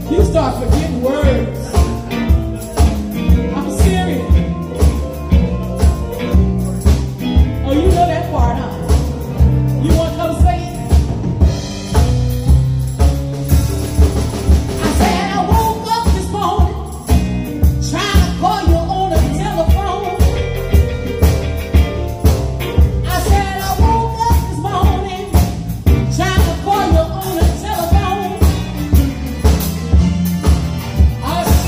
You start forgetting words. I'm serious. Oh, you know that part, huh? You want to come say it? I said I woke up this morning trying to call you on the telephone. I said I woke up this morning trying to call you on the telephone. I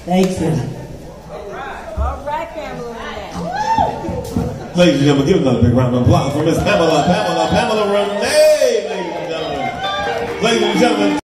Thank you. All right, Pamela. Ladies and gentlemen, give another big round of applause for Miss Pamela Renee, ladies and gentlemen. Ladies and gentlemen.